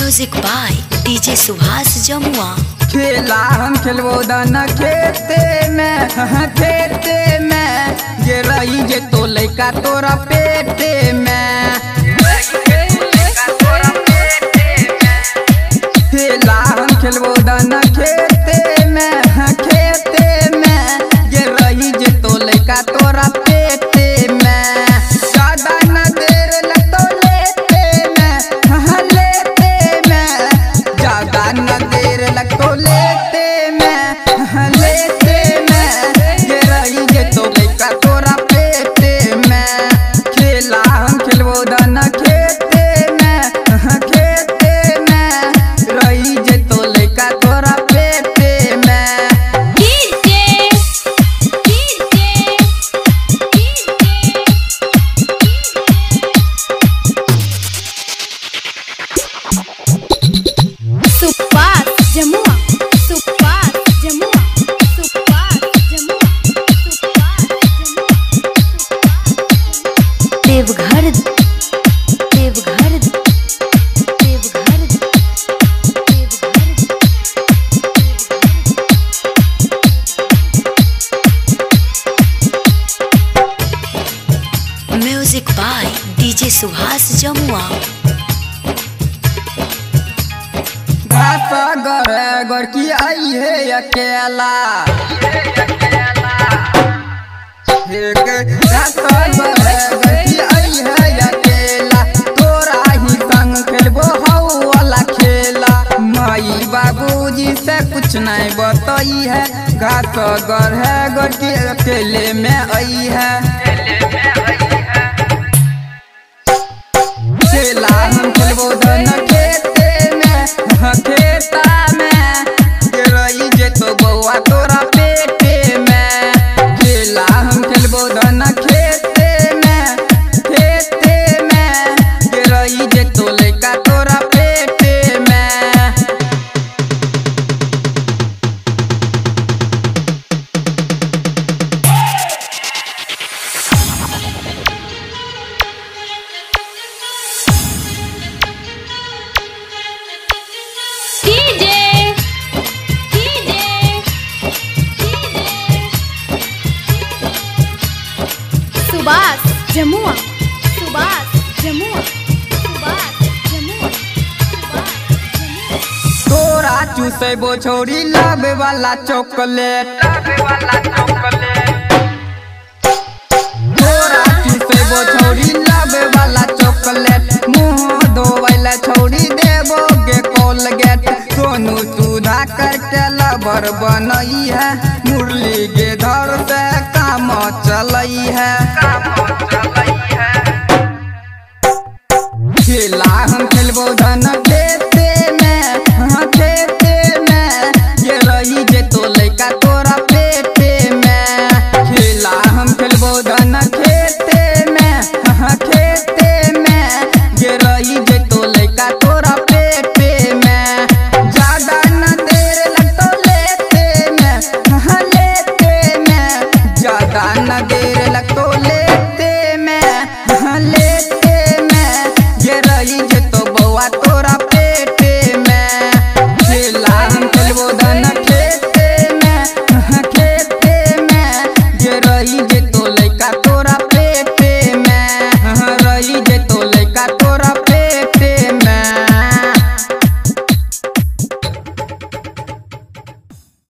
Music by DJ Subhash Jamua. खेला हम खेलबो दाना खेते में, खेते में जे रही जे तो लइका तोरा पेटे में। खेला हम खेलबो दाना खेते में, खेते में जे रही जे तो लइका तोरा पेटे में। ज्यादा न देर लगतो लेते में, लेते में ज्यादा न देर लगतो लेते में, लेते में जे रही जे तो लइका तोरा पेटे में। खेला हम खेलबो दाना खेते में, खेते में रही जे तो लइका तोरा पेटे में। Deoghar Deoghar Deoghar music by DJ Subhash Jamua. घर की आई है अकेला, आई है अकेला तोरा ही संग खेलबो हौ वाला खेला। माई बाबूजी से कुछ नहीं बताई है, घास घर है घर की अकेले में आई है। खेला हम खेलबो धन खेते में, खेता में जे रही जे तो बउआ तोरा पेटे में। खेला हम खेलबो धन खेते में, खेते में जे रही जे तो लइका तोरा पेटे में। सुभाष जमुआ, सुभाष जमुआ, सुभाष जमुआ, तोरा चूसेबो छोरी लाभ वाला चॉकलेट।